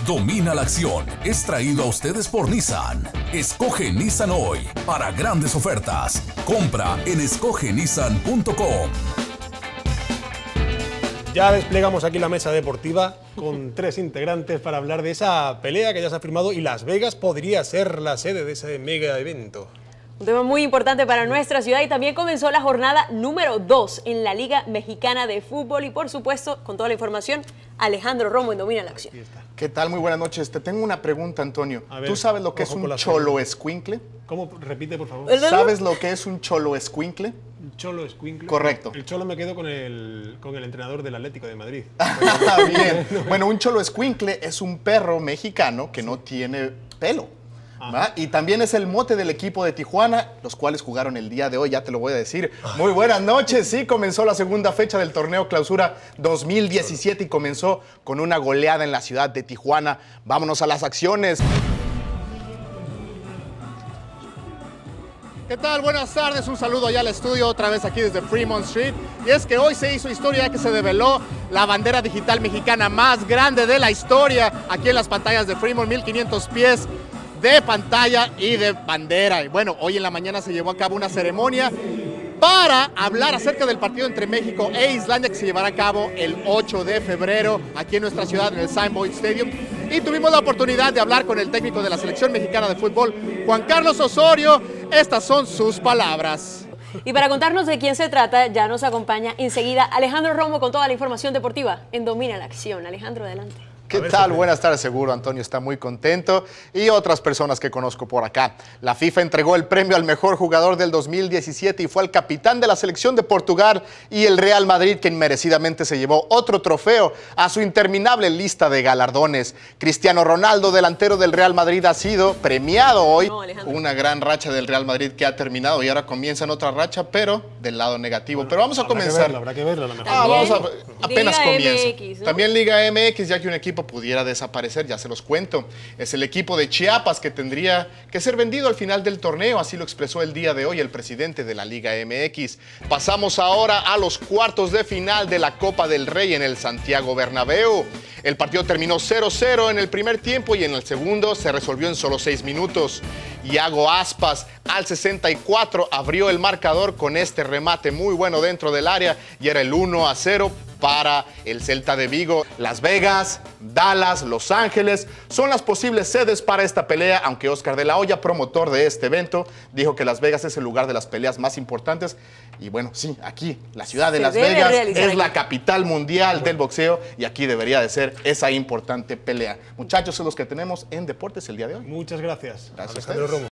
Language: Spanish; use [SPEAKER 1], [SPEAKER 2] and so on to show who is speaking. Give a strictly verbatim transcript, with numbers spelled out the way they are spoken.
[SPEAKER 1] Domina la acción es traído a ustedes por Nissan. Escoge Nissan hoy para grandes ofertas. Compra en escoge nissan punto com.
[SPEAKER 2] Ya desplegamos aquí la mesa deportiva con tres integrantes para hablar de esa pelea que ya se ha firmado y Las Vegas podría ser la sede de ese mega evento.
[SPEAKER 3] Un tema muy importante para nuestra ciudad y también comenzó la jornada número dos en la Liga Mexicana de Fútbol y por supuesto, con toda la información, Alejandro Romo en Domina la Acción.
[SPEAKER 4] ¿Qué tal? Muy buenas noches. Te tengo una pregunta, Antonio.
[SPEAKER 2] A ver,
[SPEAKER 4] ¿Tú sabes lo que es un cholo escuincle?
[SPEAKER 2] ¿Cómo? Repite, por favor.
[SPEAKER 4] ¿Sabes lo que es un cholo escuincle?
[SPEAKER 2] Un cholo escuincle.
[SPEAKER 4] Correcto.
[SPEAKER 2] El cholo me quedo con el, con el entrenador del Atlético de Madrid.
[SPEAKER 4] Bien. Bueno, un cholo escuincle es un perro mexicano que no tiene pelo. ¿Va? Y también es el mote del equipo de Tijuana, los cuales jugaron el día de hoy, ya te lo voy a decir. Muy buenas noches, sí, comenzó la segunda fecha del torneo Clausura dos mil diecisiete y comenzó con una goleada en la ciudad de Tijuana. Vámonos a las acciones.
[SPEAKER 5] ¿Qué tal? Buenas tardes, un saludo allá al estudio, otra vez aquí desde Fremont Street. Y es que hoy se hizo historia ya que se develó la bandera digital mexicana más grande de la historia, aquí en las pantallas de Fremont, mil quinientos pies de pantalla y de bandera. Y bueno, hoy en la mañana se llevó a cabo una ceremonia para hablar acerca del partido entre México e Islandia que se llevará a cabo el ocho de febrero aquí en nuestra ciudad, en el Saint-Boyd Stadium. Y tuvimos la oportunidad de hablar con el técnico de la selección mexicana de fútbol, Juan Carlos Osorio. Estas son sus palabras.
[SPEAKER 3] Y para contarnos de quién se trata, ya nos acompaña enseguida Alejandro Romo con toda la información deportiva en Domina la Acción. Alejandro, adelante.
[SPEAKER 4] ¿Qué tal? Buenas tardes, seguro Antonio está muy contento y otras personas que conozco por acá. La FIFA entregó el premio al mejor jugador del dos mil diecisiete y fue el capitán de la selección de Portugal y el Real Madrid quien merecidamente se llevó otro trofeo a su interminable lista de galardones. Cristiano Ronaldo, delantero del Real Madrid, ha sido premiado hoy.
[SPEAKER 3] No,
[SPEAKER 4] Una gran racha del Real Madrid que ha terminado y ahora comienza en otra racha, pero del lado negativo.
[SPEAKER 2] Bueno,
[SPEAKER 4] pero vamos a
[SPEAKER 2] habrá
[SPEAKER 4] comenzar.
[SPEAKER 2] Que verlo, habrá que verlo, a lo mejor.
[SPEAKER 4] Ah, vamos a, apenas
[SPEAKER 3] Liga
[SPEAKER 4] comienza.
[SPEAKER 3] M X, ¿no?
[SPEAKER 4] También Liga M X, ya que un equipo pudiera desaparecer, ya se los cuento. Es el equipo de Chiapas que tendría que ser vendido al final del torneo, así lo expresó el día de hoy el presidente de la Liga M X. Pasamos ahora a los cuartos de final de la Copa del Rey en el Santiago Bernabéu. El partido terminó cero cero en el primer tiempo y en el segundo se resolvió en solo seis minutos. Iago Aspas al sesenta y cuatro abrió el marcador con este remate muy bueno dentro del área y era el uno a cero para el Celta de Vigo. Las Vegas, Dallas, Los Ángeles son las posibles sedes para esta pelea, aunque Oscar de la Hoya, promotor de este evento, dijo que Las Vegas es el lugar de las peleas más importantes. Y bueno, sí, aquí, la ciudad de
[SPEAKER 3] Se
[SPEAKER 4] Las
[SPEAKER 3] debe
[SPEAKER 4] Vegas
[SPEAKER 3] realizar
[SPEAKER 4] es
[SPEAKER 3] aquí.
[SPEAKER 4] la capital mundial del boxeo y aquí debería de ser esa importante pelea. Muchachos, son los que tenemos en Deportes el día de hoy.
[SPEAKER 2] Muchas gracias.
[SPEAKER 4] Gracias a
[SPEAKER 2] Alejandro
[SPEAKER 4] ustedes.
[SPEAKER 2] Romo.